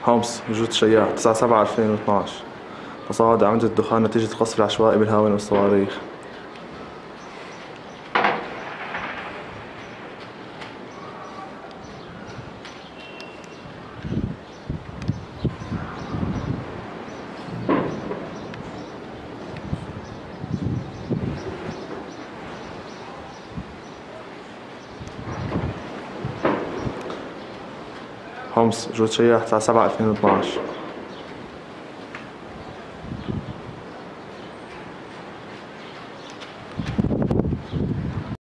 حمص وجود شياع 9/7/2012. تصاعد أعمدة الدخان نتيجة القصف العشوائي بالهاون والصواريخ. حمص وجود شياع 9/7/2012.